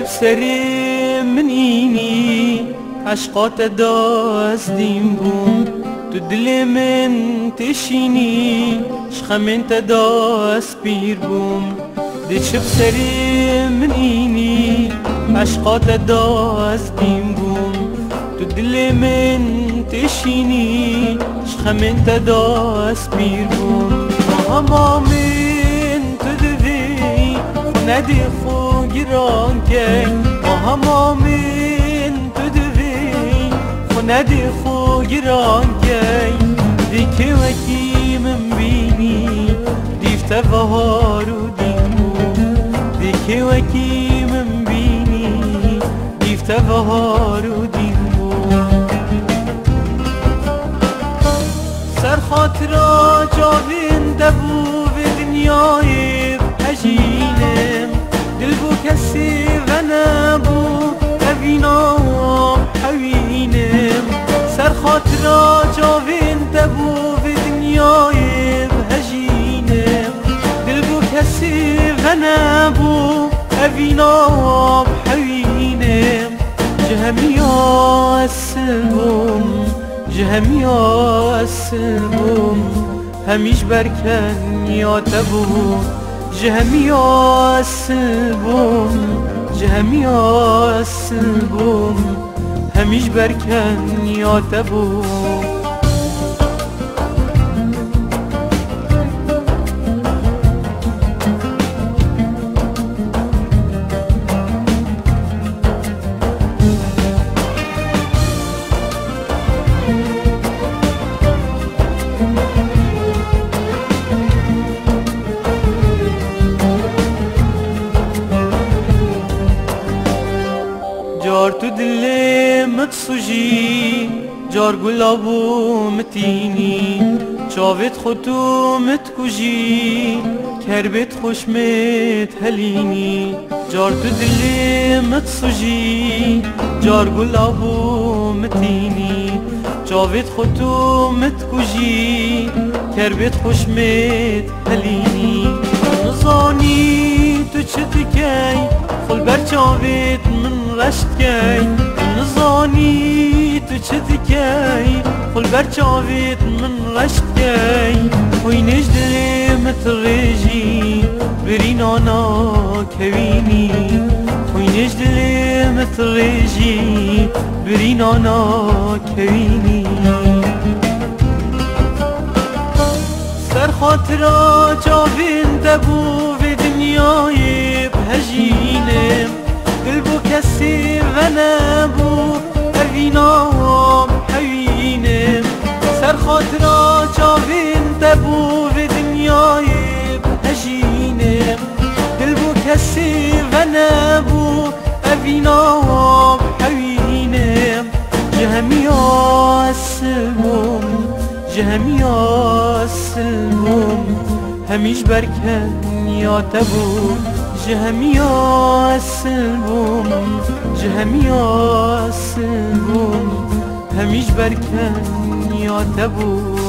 سری منینی عشقات دازدیم بوم تو دل من تشینی شخمن تداس بیر بوم دی چپ سری منینی عشقات دازدیم بوم تو دل من تشینی شخمن تداس بیر بوم همه من تدوی ندی خو گران که همه من تدوی خو ندی خو گران که دی که وکی من بینی دیفت بهار و دیمو دی که وکی من بینی دیفت بهار و دیمو سر خاطرا جاوینده بو به دنیای بهجینم دل بو کسی و نبو اوینا حوینم سر خاطرا جاوینده بو به دنیای بهجینم دل بو کسی و نبو اوینا حوینم جهمیا السلم جهمیا السلم همیش برکن یا تبو جهمیا السلم جهمیا السلم همیش برکن یا تبو جار تو دل متسوجی جار گلابو متینی چاوت خودتو متکوجی کربت خوشمت هلینی جار تو دل متسوجی جار گلابو متینی چاوت خودتو متکوجی کربت خوشمت هلینی نزانی تو چه دکی خل برچاوت من رشت کی نزانی تو چه دکی خل برچاوت من رشت کی خوی نجده مترجی برین آنا کوینی خوی نجده مترجی برین آنا کوینی سر خاطرا جاوینده بو به دنیای بهجینم دل بو کسی و نبو اوینا حوینم سر خاطرا جاوینده بو به دنیای بهجینم دل بو کسی و نبو اوینا حوینم جهمیا السلم جهمیا السلم همیش برکن یا تبو جهمیا السلم جهمیا السلم همیش برکن یا تبو